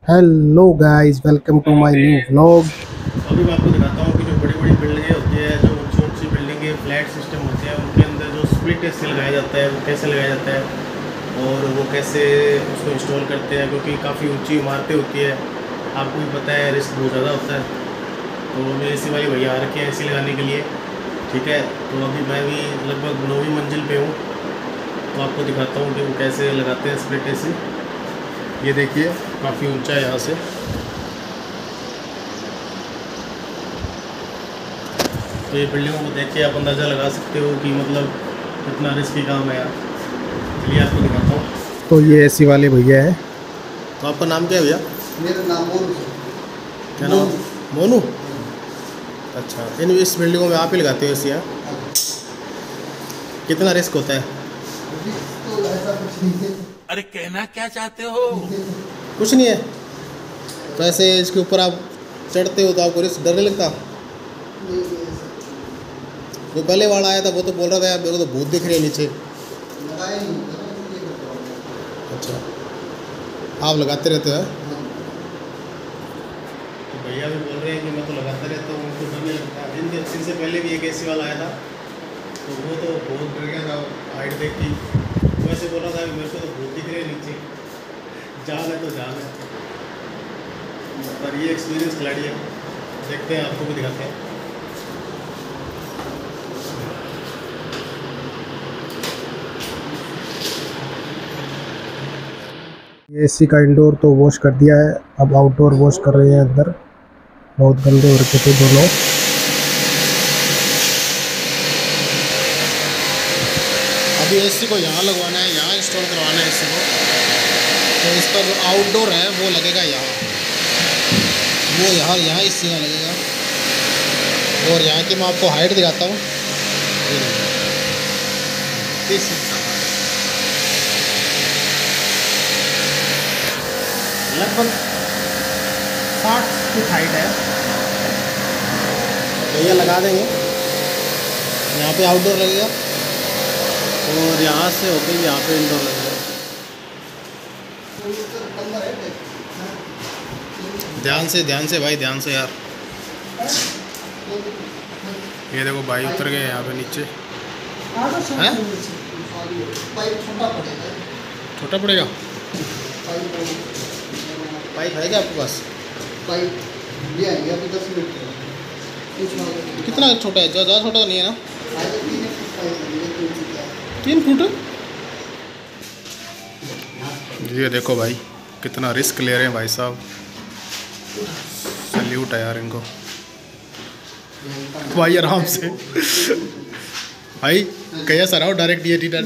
Hello guys, welcome to my new vlog. अभी मैं आपको दिखाता हूँ कि जो बड़ी बड़ी बिल्डिंगें होती है, जो ऊंची ऊंची बिल्डिंगें फ्लैट सिस्टम होते हैं, उनके अंदर जो स्प्लिट एसी लगाया जाता है वो कैसे लगाया जाता है और वो कैसे उसको इंस्टॉल करते हैं, क्योंकि काफ़ी ऊंची इमारतें होती है। आपको भी पता है रिस्क बहुत ज़्यादा होता है। तो मेरे एसी वाले भैया आ रखे हैं एसी लगाने के लिए। ठीक है, तो अभी मैं भी लगभग 9वीं मंजिल पे हूँ, तो आपको दिखाता हूँ कि वो कैसे लगाते हैं स्प्लिट एसी। ये देखिए, काफ़ी ऊँचा है यहाँ से। तो ये बिल्डिंगों को देख के आप अंदाज़ा लगा सकते हो कि मतलब कितना रिस्की काम है यार। चलिए आपको दिखाता हूँ। तो ये एसी वाले भैया है। तो आपका नाम क्या है भैया? मेरा नाम मोनू है। क्या नाम? मोनू। हाँ। अच्छा, इन इस बिल्डिंगों में आप ही लगाते हो एसी? यहाँ कितना रिस्क होता है? तो ऐसा कुछ नहीं है। अरे कहना क्या चाहते हो? कुछ नहीं है। तो ऐसे इसके ऊपर आप चढ़ते हो तो आपको रिस्क डर नहीं लगता? नहीं ऐसा जो पहले वाला आया था वो तो बोल रहा था यार मेरे को तो भूत दिख रहे हैं नीचे। लगाया नहीं होता ना, इसलिए करता हूँ। अच्छा, आप लगाते रहते हो? हाँ। तो भैया भी बोल रहे हैं कि मैं तो लगाता रहता हूँ, उनको डर नहीं लगता। इनसे पहले भी एक एसी वाला आया था, तो वो तो बहुत डर गया था हाइट देख के। वो ऐसे बोल रहा था कि मेरे को तो भूत दिख रहे हैं नीचे, जान है तो जान है। पर ये एक्सपीरियंस खिलाड़ी है, देखते हैं, आपको भी दिखाते हैं। ये एसी का इंडोर तो वॉश कर दिया है, अब आउटडोर वॉश कर रहे हैं। अंदर बहुत गंदे हो रखे थे दोनों। अभी एसी को यहाँ लगवाना है, यहाँ इंस्टॉल करवाना है एसी को। तो इसका जो आउटडोर है वो लगेगा यहाँ, वो यहाँ यहाँ इस जगह लगेगा। और यहाँ की मैं आपको हाइट दिखाता हूँ। ये देखिए, लगभग 60 फुट हाइट है। तो ये लगा देंगे, यहाँ पे आउटडोर लगेगा और यहाँ से होकर यहाँ पे इंडोर लगेगा। तो ये तो अंदर है देख। ध्यान से भाई, ध्यान से यार। ये देखो भाई उतर गए यहाँ पे नीचे। हैं? पाइप छोटा पड़ेगा। छोटा पड़ेगा? पाइप पाइप है क्या आपके पास? पाइप ले आएंगे अभी 10 मिनट में। पूछना होगा कितना छोटा है? ज़्यादा छोटा तो नहीं है ना? आगे 3 फुट पाइप लगेगा, 3 फुट का। 3 फुट? ये देखो भाई, कितना रिस्क ले रहे हैं भाई साहब। सल्यूट है यार इनको। भाई आराम से भाई, कैसा रहा हो डायरेक्ट ये टी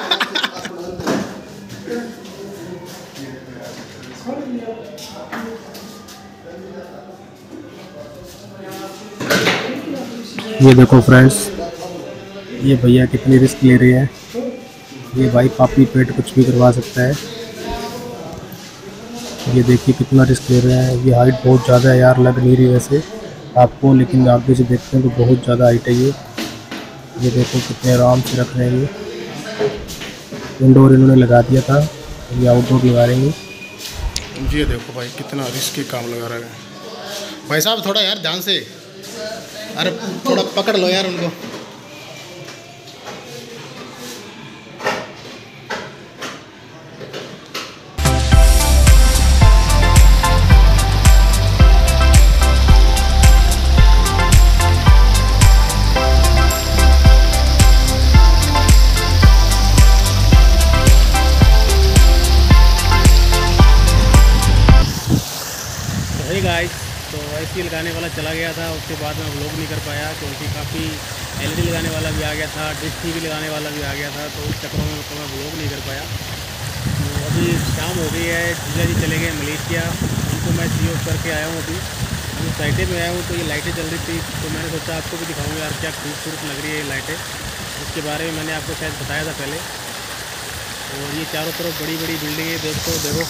ये देखो फ्रेंड्स, ये भैया कितनी रिस्क ले रहे हैं। ये भाई पापी पेट कुछ भी करवा सकता है। ये देखिए कितना रिस्क ले रहे हैं। ये हाइट बहुत ज़्यादा है यार, लग नहीं रही वैसे आपको, लेकिन आगे से देखते हैं तो बहुत ज़्यादा हाइट है ये देखो कितने आराम से रख रहे हैं। ये इंडोर इन्होंने लगा दिया था, ये आउटडोर लगा रहे हैं। ये देखो भाई, कितना रिस्की काम लगा रहे हैं भाई साहब। थोड़ा यार ध्यान से, अरे थोड़ा पकड़ लो यार उनको। गाइस, तो एसी लगाने वाला चला गया था, उसके बाद मैं व्लॉग नहीं कर पाया क्योंकि काफ़ी एलईडी लगाने वाला भी आ गया था, डिश टीवी लगाने वाला भी आ गया था, तो उस चक्रों में तो मैं व्लॉग नहीं कर पाया। तो अभी शाम हो गई है, जीजा जी चले गए मलेशिया, उनको मैं सी ऑफ करके आया हूँ। अभी साइटें में आया हूँ तो ये लाइटें चल रही थी, तो मैंने सोचा आपको भी दिखाऊँगा यार क्या खूबसूरत लग रही है ये लाइटें। उसके बारे में मैंने आपको शायद बताया था पहले। और ये चारों तरफ बड़ी बड़ी बिल्डिंगें देखो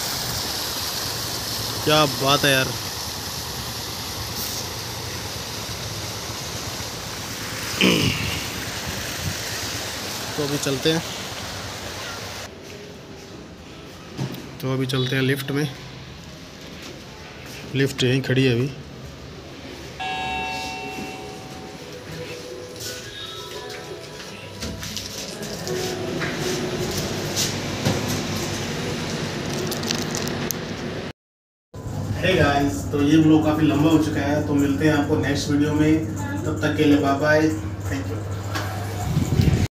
क्या बात है यार। तो अभी चलते हैं लिफ्ट में। लिफ्ट यहीं खड़ी है अभी। हे गाइस, तो ये व्लॉग काफ़ी लंबा हो चुका है, तो मिलते हैं आपको नेक्स्ट वीडियो में। तब तक के लिए बाय बाय, थैंक यू।